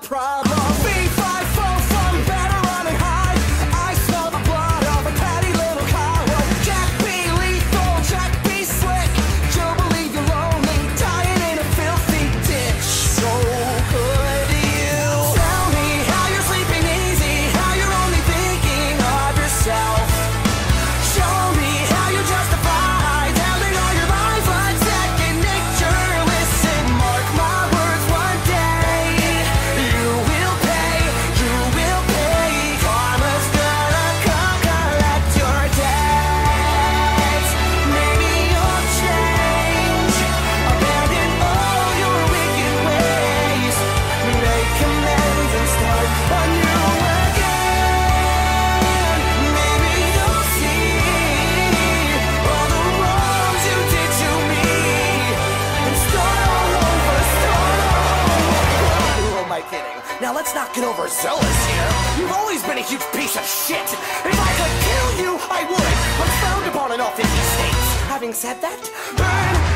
problem. B5 from better running high. I smell the blood of a petty little coward. Jack B lethal, Jack B slick. You'll believe you're lonely, dying in a filthy ditch. So could you tell me how you're sleeping easy, how you're only thinking of yourself? Show me how you justify telling all your lies like second nature. Listen, mark my words, one day you will pay, you will pay. Karma's gonna come collect your debts. Maybe you'll change, abandon all your wicked ways, make amends and start anew again. Maybe you'll see all the wrongs you did to me and start all over, start all over. Who am I kidding? Now let's not get overzealous here. You've always been a huge piece of shit. If I could kill you, I would. I'm frowned upon in all 50 states. Having said that, burn